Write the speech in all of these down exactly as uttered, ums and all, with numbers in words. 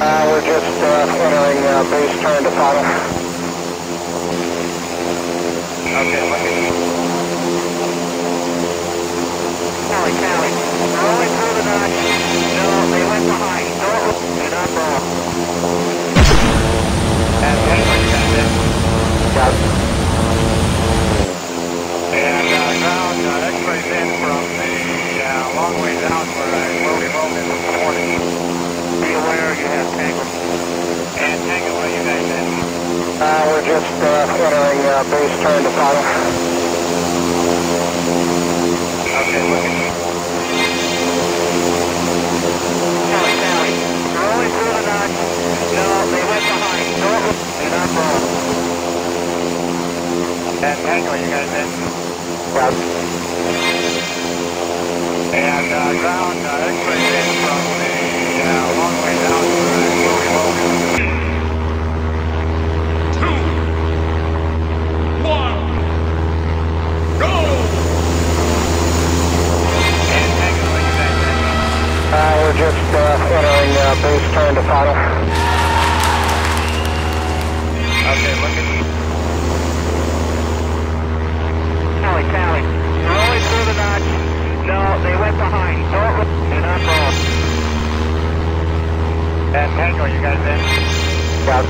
Uh, we're just uh, entering uh, base turn to final. Okay, looking. Cali, Cali. Rolling through the notch. No, they went behind. Don't, do not roll. And anyway, you got this. Got And uh, ground, uh, X-rays in from the uh, long ways out where I will be rolled in this morning. Be aware you have tangle. And tango, what you guys in? Uh, we're just uh, entering uh, base turn to final. Okay, looking. Cali, Cali. Rolling through the notch. No, they went behind. Don't, do not roll. And tango, you guys in? Got And uh, ground, uh, X-rays in from the uh, long ways out where I will be rolled in. Two, one, go! And tango, what you guys in? Uh, we're just uh, entering uh, base turn to final. Okay, looking. Cali, Cali. Rolling through the notch. No, they went behind. Don't, do not roll. And tango, you guys in? Got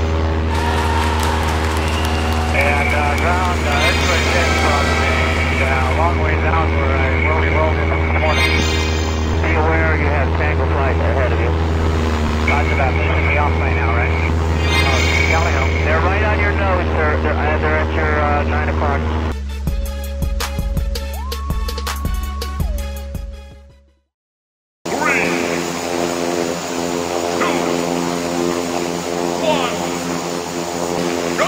And uh, ground, uh, X-rays in from the uh, long ways out where I will be rolled in this morning. Be aware you have tangle flight ahead of you. Roger that. They should be off by now, right? Oh, Cali, home. They're right on your nose, sir. They're, uh, they're at your uh, nine o'clock. Three, two, one, go!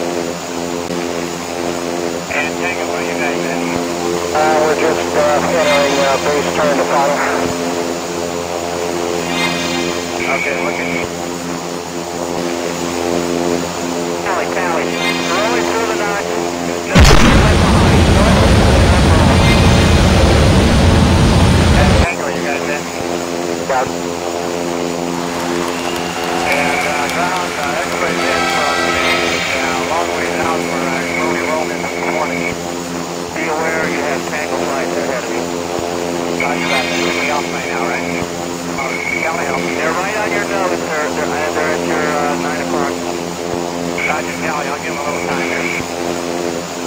And tango, what you guys in? Uh, we're just uh, entering uh, base turn to final. Okay, looking. Cali, Cali. Rolling through the notch. No, they went behind. Don't, do not roll. And tango, you guys in? Got And uh, ground, uh, X-rays in from the uh, long ways out where I will be rolled in this morning. Be aware you have tangle flight ahead of you. Roger that. They should be off by now, right? Oh, Cali, home. They're right on your nose, sir. They're, uh, they're at your uh, nine o'clock. Roger, Cali. I'll give them a little time here.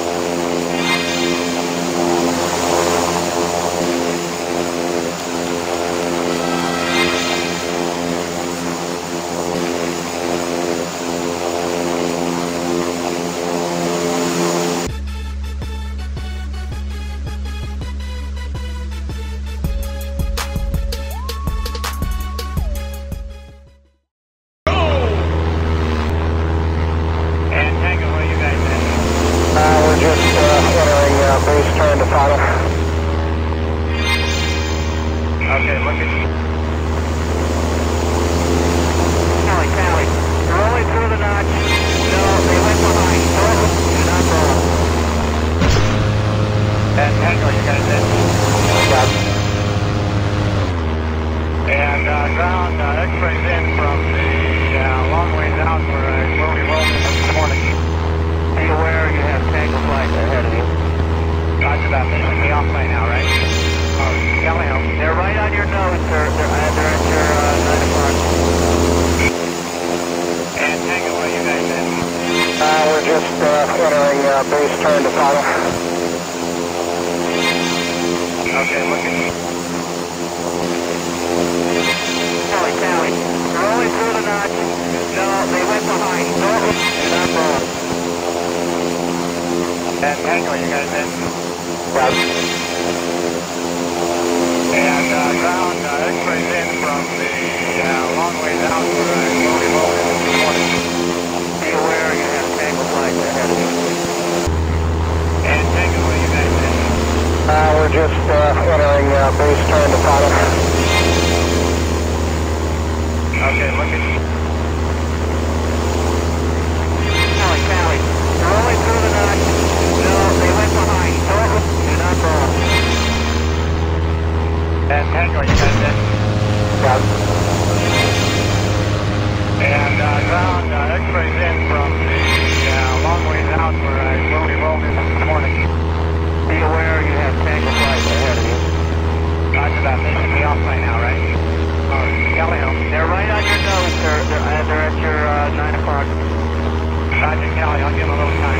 And tango, what you guys in? Uh, we're just uh, entering uh, base turn to final. Okay, looking. Cali, Cali. Rolling through the notch. No, they went behind. Don't, do not roll. And tango, you guys in? Got And uh, ground, uh, X-rays in from the uh, long ways out where I will be rolled in this morning. Be aware you have tangle flight ahead of you. Roger that. They should be off by now, right? Oh, Cali, home. They're right on your nose, sir. They're, uh, they're at your uh, nine o'clock. And tango, what you guys in? Uh, we're just uh, entering uh, base turn to final. Okay, looking. Cali, Cali. Rolling through the notch. No, they went behind. Don't, do not roll. And tango, you guys in? Got And uh, ground, uh, X-rays in from the uh, long ways out where I will be rolled in this morning. Be aware you have tangle flight ahead of you. And tango, what you guys in? Uh, we're just uh, entering uh, base turn to final. Okay, looking. Cali, Cali. Rolling through the notch. No, they went behind. Don't, do not roll. And tango, you guys in? Got Aeroplane now, right? Oh, Kelly Hill. They're right on your nose, sir. They're, uh, they're at your uh, nine o'clock. Sergeant Kelly, I'll give him a little time.